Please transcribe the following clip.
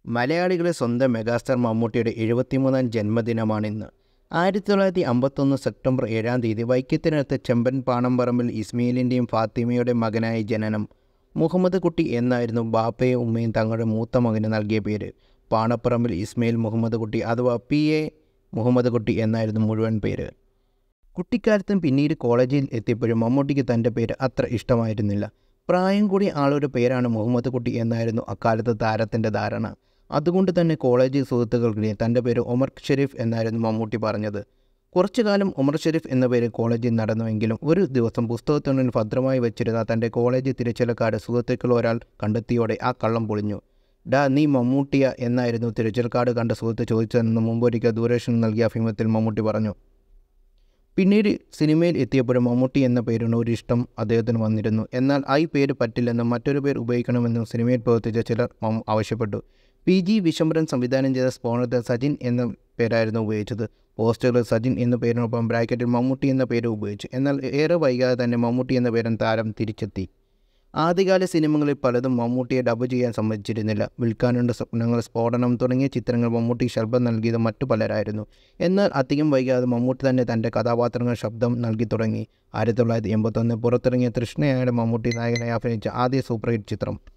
മലയാളികളുടെ സ്വന്തം മെഗാസ്റ്റാർ മമ്മൂട്ടിയുടെ 73ാം ജന്മദിനമാണിന്ന്. 1951 സെപ്റ്റംബർ 7-ാം തീയതി വൈക്കത്തിനടുത്ത് ചെമ്പൻ പാണമ്പറമ്പിൽ ഇസ്മായിലിൻ്റെയും ഫാത്തിമയുടെ മകനായ ജനനം. മുഹമ്മദ് കുട്ടി എന്നായിരുന്നു ബാപ്പയും ഉമ്മയും തങ്ങളുടെ മൂത്ത മകന് നൽകിയ പേര്. പാണപ്പറമ്പിൽ ഇസ്മായിൽ മുഹമ്മദ് കുട്ടി അഥവാ PA മുഹമ്മദ് കുട്ടി എന്നായിരുന്നു മുഴുവൻ പേര്. കുട്ടിക്കാലത്തും പിന്നീട് കോളേജിൽ എത്തിയപ്പോഴും മമ്മൂട്ടിക്ക് തൻ്റെ പേര് അത്ര ഇഷ്ടമായിരുന്നില്ല. പ്രായം കൂടിയ ആളുടെ പേരാണ് മുഹമ്മദ് കുട്ടി എന്നായിരുന്നു അക്കാലത്ത് താരത്തിൻ്റെ ധാരണ. അതുകൊണ്ട് തന്നെ കോളേജ് സുഹൃത്തുക്കൾക്കിടയിൽ തൻ്റെ പേര് ഒമർ ഷെരീഫ് എന്നായിരുന്നു മമ്മൂട്ടി പറഞ്ഞത്. കുറച്ചു കാലം ഒമർ ഷെരീഫ് എന്ന പേര് കോളേജിൽ നടന്നുവെങ്കിലും ഒരു ദിവസം പുസ്തകത്തിനുള്ളിൽ ഭദ്രമായി വെച്ചിരുന്ന തൻ്റെ കോളേജ് തിരച്ചിലക്കാട് സുഹൃത്തുക്കൾ ഒരാൾ കണ്ടെത്തിയോടെ ആ കള്ളം പൊളിഞ്ഞു. "ഡാ, നീ മമ്മൂട്ടിയ?" എന്നായിരുന്നു തിരച്ചിൽക്കാട് കണ്ട സുഹൃത്ത് ചോദിച്ചതെന്ന് മുമ്പൊരിക്കൽ ദൂരദർശന് നൽകിയ അഭിമുഖത്തിൽ മമ്മൂട്ടി പറഞ്ഞു. പിന്നീട് സിനിമയിൽ എത്തിയപ്പോഴും മമ്മൂട്ടി എന്ന പേരിന് ഒരു ഇഷ്ടം അദ്ദേഹത്തിന് വന്നിരുന്നു. എന്നാൽ ഈ പേര് പറ്റില്ലെന്നും മറ്റൊരു പേര് ഉപയോഗിക്കണമെന്നും സിനിമയിൽ പ്രവർത്തിച്ച ചിലർ ആവശ്യപ്പെട്ടു. PG വിശ്വംഭരൻ സംവിധാനം ചെയ്ത സ്ഫോടനത്തിൽ സജിൻ എന്ന പേരായിരുന്നു ഉപയോഗിച്ചത്. പോസ്റ്ററിൽ സജിൻ എന്ന പേരിനൊപ്പം ബ്രാക്കറ്റിൽ മമ്മൂട്ടി എന്ന പേര് ഉപയോഗിച്ചു. എന്നാൽ ഏറെ വൈകാതെ തന്നെ മമ്മൂട്ടി എന്ന പേരൻ താരം തിരിച്ചെത്തി. ആദ്യകാല സിനിമകളിൽ പലതും മമ്മൂട്ടിയെ ഡബ് ചെയ്യാൻ സമ്മതിച്ചിരുന്നില്ല. വിൽക്കാനുണ്ട് സ്വപ്നങ്ങൾ, സ്ഫോടനം തുടങ്ങിയ ചിത്രങ്ങൾ മമ്മൂട്ടി ശബ്ദം നൽകിയത് മറ്റു പലരായിരുന്നു. എന്നാൽ അധികം വൈകാതെ മമ്മൂട്ടി തന്നെ തൻ്റെ കഥാപാത്രങ്ങൾ ശബ്ദം നൽകി തുടങ്ങി. 1981 പുറത്തിറങ്ങിയ തൃഷ്ണയാണ് മമ്മൂട്ടി നായകനായി അഭിനയിച്ച ആദ്യ സൂപ്പർ ഹിറ്റ് ചിത്രം.